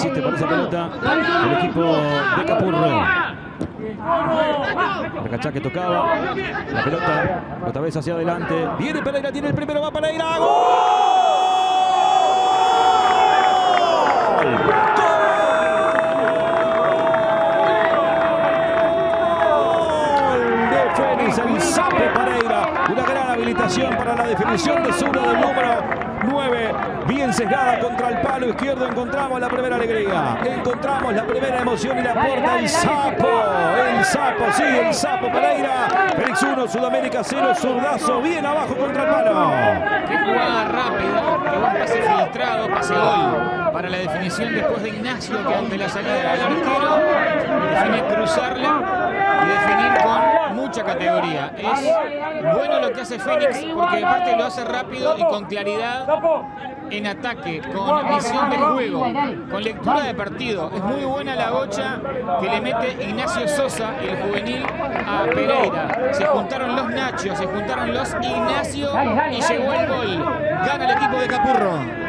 insiste por esa pelota el equipo de Capurro. Recachá que tocaba la pelota otra vez hacia adelante. Viene Pereira, tiene el primero, va Pereira. ¡Gol! ¡Gol de Fénix! El Sapo Pereira. Una gran habilitación para la definición de zurda del número 9, bien sesgada contra el palo izquierdo. Encontramos la primera alegría, encontramos la primera emoción y la aporta el Sapo, sí, el Sapo Pereira. Fénix 1, Sudamérica 0, zurdazo bien abajo contra el palo. Qué jugada rápida, qué buen pase filtrado, pase gol para la definición después de Ignacio, que ante la salida del arquero define cruzarla y definir con mucha categoría. Es bueno lo que hace Fénix porque aparte lo hace rápido y con claridad en ataque, con visión de juego, con lectura de partido. Es muy buena la gocha que le mete Ignacio Sosa, el juvenil, a Pereira. Se juntaron los Nachos, se juntaron los Ignacio y llegó el gol. Gana el equipo de Capurro.